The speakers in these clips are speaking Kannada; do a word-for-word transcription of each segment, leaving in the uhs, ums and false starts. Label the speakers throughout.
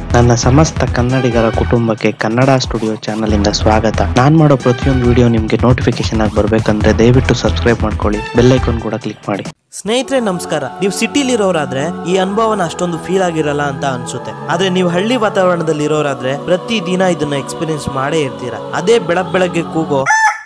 Speaker 1: ನನ್ನ ಸಮಸ್ತ ಕನ್ನಡಿಗರ ಕುಟುಂಬಕ್ಕೆ ಕನ್ನಡ ಸ್ಟುಡಿಯೋ ಚಾನಲ್ ಇಂದ ಸ್ವಾಗತ. ನಾನ್ ಮಾಡೋ ಪ್ರತಿಯೊಂದು ವಿಡಿಯೋ ನಿಮ್ಗೆ ನೋಟಿಫಿಕೇಶನ್ ಆಗಿ ಬರ್ಬೇಕಂದ್ರೆ ದಯವಿಟ್ಟು ಸಬ್ಸ್ಕ್ರೈಬ್ ಮಾಡ್ಕೊಳ್ಳಿ, ಬೆಲ್ ಐಕಾನ್ ಕೂಡ ಕ್ಲಿಕ್ ಮಾಡಿ.
Speaker 2: ಸ್ನೇಹಿತರೆ ನಮಸ್ಕಾರ. ನೀವು ಸಿಟಿಲಿ ಇರೋರಾದ್ರೆ ಈ ಅನುಭವನ ಅಷ್ಟೊಂದು ಫೀಲ್ ಆಗಿರಲ್ಲ ಅಂತ ಅನ್ಸುತ್ತೆ. ಆದ್ರೆ ನೀವು ಹಳ್ಳಿ ವಾತಾವರಣದಲ್ಲಿ ಇರೋರಾದ್ರೆ ಪ್ರತಿ ದಿನ ಇದನ್ನ ಎಕ್ಸ್ಪೀರಿಯನ್ಸ್ ಮಾಡೇ ಇರ್ತೀರಾ. ಅದೇ ಬೆಳಗ್ ಬೆಳಗ್ಗೆ ಕೂಗೋ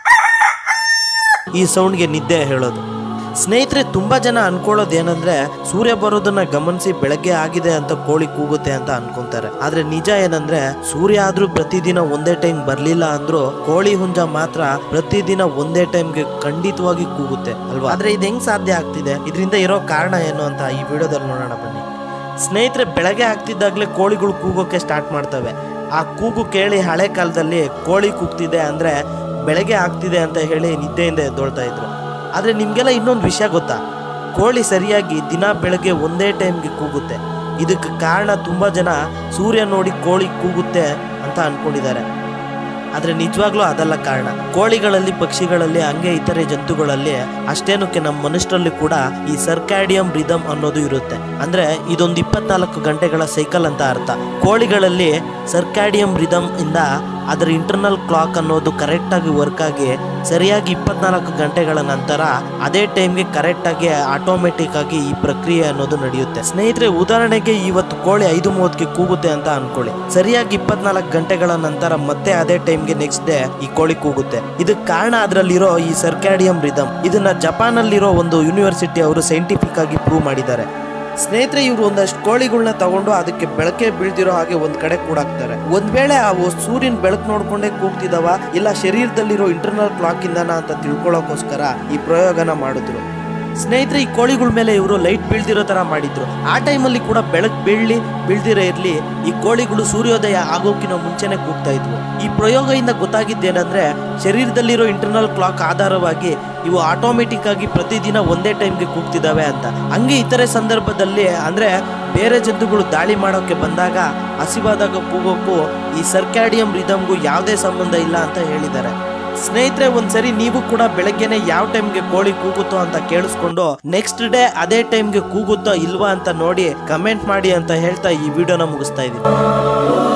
Speaker 2: ಈ ಸೌಂಡ್ಗೆ ನಿದ್ದೆ ಹೇಳೋದು. ಸ್ನೇಹಿತರೆ ತುಂಬಾ ಜನ ಅನ್ಕೊಳ್ಳೋದು ಏನಂದ್ರೆ ಸೂರ್ಯ ಬರೋದನ್ನ ಗಮನಿಸಿ ಬೆಳಗ್ಗೆ ಆಗಿದೆ ಅಂತ ಕೋಳಿ ಕೂಗುತ್ತೆ ಅಂತ ಅನ್ಕೊಂತಾರೆ. ಆದ್ರೆ ನಿಜ ಏನಂದ್ರೆ ಸೂರ್ಯ ಆದ್ರೂ ಪ್ರತಿದಿನ ಒಂದೇ ಟೈಮ್ ಬರ್ಲಿಲ್ಲ ಅಂದ್ರೂ ಕೋಳಿ ಹುಂಜ ಮಾತ್ರ ಪ್ರತಿದಿನ ಒಂದೇ ಟೈಮ್ಗೆ ಖಂಡಿತವಾಗಿ ಕೂಗುತ್ತೆ ಅಲ್ವಾ? ಆದ್ರೆ ಇದು ಹೆಂಗ್ ಸಾಧ್ಯ ಆಗ್ತಿದೆ, ಇದರಿಂದ ಇರೋ ಕಾರಣ ಏನು ಅಂತ ಈ ವಿಡಿಯೋದಲ್ಲಿ ನೋಡೋಣ ಬನ್ನಿ. ಸ್ನೇಹಿತರೆ ಬೆಳಗ್ಗೆ ಆಗ್ತಿದ್ದಾಗ್ಲೇ ಕೋಳಿಗಳು ಕೂಗೋಕೆ ಸ್ಟಾರ್ಟ್ ಮಾಡ್ತವೆ. ಆ ಕೂಗು ಕೇಳಿ ಹಳೆ ಕಾಲದಲ್ಲಿ ಕೋಳಿ ಕೂಗ್ತಿದೆ ಅಂದ್ರೆ ಬೆಳಗ್ಗೆ ಆಗ್ತಿದೆ ಅಂತ ಹೇಳಿ ನಿದ್ದೆಯಿಂದ ಎದ್ದೊಳ್ತಾ ಇದ್ರು. ಆದರೆ ನಿಮಗೆಲ್ಲ ಇನ್ನೊಂದು ವಿಷಯ ಗೊತ್ತಾ? ಕೋಳಿ ಸರಿಯಾಗಿ ದಿನ ಬೆಳಗ್ಗೆ ಒಂದೇ ಟೈಮ್ಗೆ ಕೂಗುತ್ತೆ. ಇದಕ್ಕೆ ಕಾರಣ ತುಂಬ ಜನ ಸೂರ್ಯ ನೋಡಿ ಕೋಳಿ ಕೂಗುತ್ತೆ ಅಂತ ಅಂದ್ಕೊಂಡಿದ್ದಾರೆ. ಆದರೆ ನಿಜವಾಗ್ಲೂ ಅದಲ್ಲ ಕಾರಣ. ಕೋಳಿಗಳಲ್ಲಿ, ಪಕ್ಷಿಗಳಲ್ಲಿ, ಹಂಗೆ ಇತರೆ ಜಂತುಗಳಲ್ಲಿ ಅಷ್ಟೇನಕ್ಕೆ ನಮ್ಮ ಮನುಷ್ಯರಲ್ಲಿ ಕೂಡ ಈ ಸರ್ಕ್ಯಾಡಿಯಂ ರಿದಮ್ ಅನ್ನೋದು ಇರುತ್ತೆ. ಅಂದ್ರೆ ಇದೊಂದು ಇಪ್ಪತ್ನಾಲ್ಕು ಗಂಟೆಗಳ ಸೈಕಲ್ ಅಂತ ಅರ್ಥ. ಕೋಳಿಗಳಲ್ಲಿ ಸರ್ಕ್ಯಾಡಿಯಂ ರಿದಮ್ ಇಂದ ಅದರ ಇಂಟರ್ನಲ್ ಕ್ಲಾಕ್ ಅನ್ನೋದು ಕರೆಕ್ಟ್ ಆಗಿ ವರ್ಕ್ ಆಗಿ ಸರಿಯಾಗಿ ಇಪ್ಪತ್ನಾಲ್ಕು ಗಂಟೆಗಳ ನಂತರ ಅದೇ ಟೈಮ್ಗೆ ಕರೆಕ್ಟ್ ಆಗಿ ಆಟೋಮೆಟಿಕ್ ಆಗಿ ಈ ಪ್ರಕ್ರಿಯೆ ಅನ್ನೋದು ನಡೆಯುತ್ತೆ. ಸ್ನೇಹಿತರೆ ಉದಾಹರಣೆಗೆ ಇವತ್ತು ಕೋಳಿ ಐದು ಮೂವತ್ತಕ್ಕೆ ಕೂಗುತ್ತೆ ಅಂತ ಅನ್ಕೊಳ್ಳಿ. ಸರಿಯಾಗಿ ಇಪ್ಪತ್ನಾಲ್ಕು ಗಂಟೆಗಳ ನಂತರ ಮತ್ತೆ ಅದೇ ಟೈಮ್ಗೆ ನೆಕ್ಸ್ಟ್ ಡೇ ಈ ಕೋಳಿ ಕೂಗುತ್ತೆ. ಇದಕ್ಕೆ ಕಾರಣ ಅದರಲ್ಲಿರೋ ಈ ಸರ್ಕ್ಯಾಡಿಯಂ ರಿದಮ್. ಇದನ್ನ ಜಪಾನ್ ಅಲ್ಲಿರೋ ಒಂದು ಯೂನಿವರ್ಸಿಟಿ ಅವರು ಸೈಂಟಿಫಿಕ್ ಆಗಿ ಪ್ರೂವ್ ಮಾಡಿದ್ದಾರೆ. ಸ್ನೇಹಿತರೆ ಇವರು ಒಂದಷ್ಟು ಕೋಳಿಗಳನ್ನ ತಗೊಂಡು ಅದಕ್ಕೆ ಬೆಳಕೆ ಬೀಳ್ದಿರೋ ಹಾಗೆ ಒಂದ್ ಕಡೆ ಕೂಡಾಕ್ತಾರೆ. ಒಂದ್ ವೇಳೆ ಅವು ಸೂರ್ಯನ ಬೆಳಕು ನೋಡ್ಕೊಂಡೇ ಕೂಗ್ತಿದಾವ ಇಲ್ಲ ಶರೀರದಲ್ಲಿರೋ ಇಂಟರ್ನಲ್ ಕ್ಲಾಕ್ ಇಂದನ ಅಂತ ತಿಳ್ಕೊಳ್ಳೋಕೋಸ್ಕರ ಈ ಪ್ರಯೋಗನ ಮಾಡಿದ್ರು. ಸ್ನೇಹಿತರೆ ಈ ಕೋಳಿಗಳ ಮೇಲೆ ಇವರು ಲೈಟ್ ಬೀಳ್ದಿರೋ ತರ ಮಾಡಿದ್ರು. ಆ ಟೈಮಲ್ಲಿ ಕೂಡ ಬೆಳಕು ಬೀಳ್ಲಿ ಬೀಳ್ದಿರೋ ಇರ್ಲಿ ಈ ಕೋಳಿಗಳು ಸೂರ್ಯೋದಯ ಆಗೋಕಿನ ಮುಂಚೆನೆ ಕೂಗ್ತಾ ಇದ್ವು. ಈ ಪ್ರಯೋಗದಿಂದ ಗೊತ್ತಾಗಿದ್ದೇನೆಂದ್ರೆ ಶರೀರದಲ್ಲಿರೋ ಇಂಟರ್ನಲ್ ಕ್ಲಾಕ್ ಆಧಾರವಾಗಿ ಇವು ಆಟೋಮೆಟಿಕ್ ಆಗಿ ಪ್ರತಿದಿನ ಒಂದೇ ಟೈಮ್ಗೆ ಕೂಗ್ತಿದ್ದಾವೆ ಅಂತ. ಹಂಗೆ ಇತರೆ ಸಂದರ್ಭದಲ್ಲಿ ಅಂದ್ರೆ ಬೇರೆ ಜಂತುಗಳು ದಾಳಿ ಮಾಡೋಕೆ ಬಂದಾಗ ಹಸಿವಾದಾಗ ಕೂಗೋಕ್ಕೂ ಈ ಸರ್ಕ್ಯಾಡಿಯಂ ರಿದಮ್ಗೂ ಯಾವುದೇ ಸಂಬಂಧ ಇಲ್ಲ ಅಂತ ಹೇಳಿದ್ದಾರೆ. ಸ್ನೇಹಿತರೆ ಒಂದ್ಸರಿ ನೀವು ಕೂಡ ಬೆಳಗ್ಗೆನೆ ಯಾವ ಟೈಮ್ಗೆ ಕೋಳಿ ಕೂಗುತ್ತೋ ಅಂತ ಕೇಳಿಸ್ಕೊಂಡು ನೆಕ್ಸ್ಟ್ ಡೇ ಅದೇ ಟೈಮ್ಗೆ ಕೂಗುತ್ತೋ ಇಲ್ವಾ ಅಂತ ನೋಡಿ ಕಮೆಂಟ್ ಮಾಡಿ ಅಂತ ಹೇಳ್ತಾ ಈ ವಿಡಿಯೋನ ಮುಗಿಸ್ತಾ ಇದ್ದೀನಿ.